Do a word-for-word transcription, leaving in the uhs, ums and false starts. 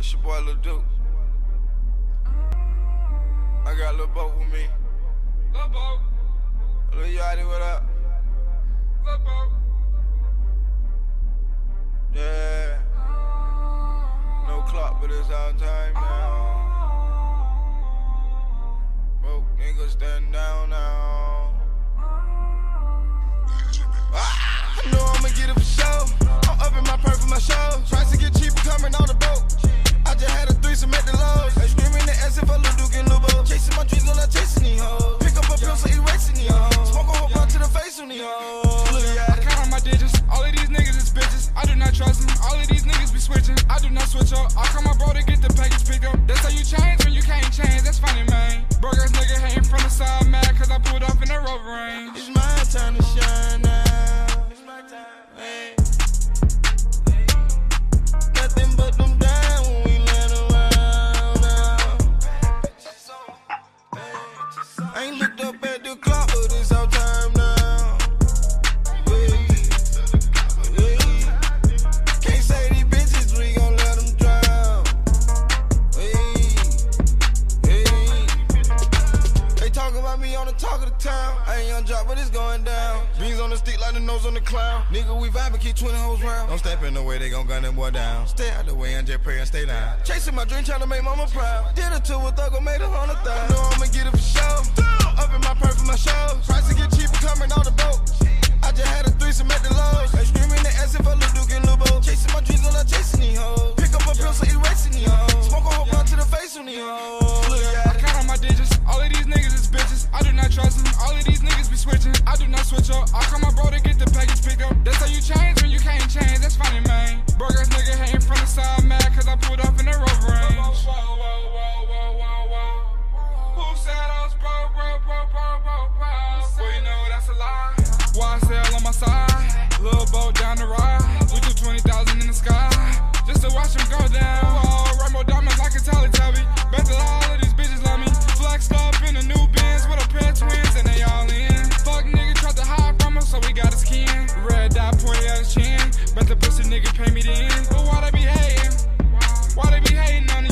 It's your boy Lil Duke. I got Lil Boat with me. Lil Boat. Lil Yachty, what up? Lil Boat. Yeah. No clock, but it's our time now. Broke niggas stand down now. Ah, I know I'ma get it for sure. I'm up in my purse for my show. Tries to get cheaper coming on the boat. I just had a threesome at the Lowe's. They screaming the S if I Lil Duke and Lil Bo. Chasing my dreams, I'm not chasing these hoes. Pick up a pencil, erasing these hoes. Smoke a whole blunt to the face on these hoes. I count on my digits. All of these niggas is bitches. I do not trust them. All of these niggas be switching. I do not switch up. I call my bro to get the package picked up. That's how you change when you can't change. That's funny, man. Broke ass nigga hating from the side, mad cause I pulled off in the rover range. It's my time to shine now. It's my time. Hey. Hey. Nothing but them down when we land around now. I ain't looked up at the clock, but it's our time now. Hey. Hey. Can't say these bitches, we gon' let them drown. Hey. Hey. They talk about me on the talk of the town. I ain't on drop, but it's going down. Beans on the stick like the nose on the clown. Nigga, we vibing, keep twenty hoes round. Don't step in the way, they gon' gun them boy down. Stay out the way and just pray and stay down. Chasing my dream, tryna make mama proud. Did a tour with Thugger, made a hundred thousand. Know I'ma get it for sure. Up in my purse for my show. Price to get cheaper coming on the boat. I just had a threesome at the Lowe's. They screaming the S if I Lil Duke and Lil Bo. Chasing my dreams, I'm not chasing these hoes. Pick up a pencil, erasing these hoes. Smoke a whole blunt to the face on these hoes. I count on my digits. All of these niggas is bitches. I do not trust them. All of these niggas be switching. I do not switch up. I call my bro to get the package picked up. That's how you change when you can't change. That's funny, man. Broke ass nigga hating from the side, mad cause I pulled off in the rover range. Whoa, whoa, whoa, whoa, whoa, whoa. Who said I was broke, broke, broke, broke, broke, broke? Well, you know that's a lie. Y S L on my side. Lil Boat down the ride. We do twenty thousand in the sky. Just to watch them go down. Oh, rainbow diamonds like a Teletubby. Bet that all of these bitches love me. Flexed up in the new Benz with a pair of twins and they all in. Fuck nigga tried to hide from us, so we got his kin. Red dot pointed at his chin. Bet the pussy nigga pay me the end. But why they be hating? Why they be hating on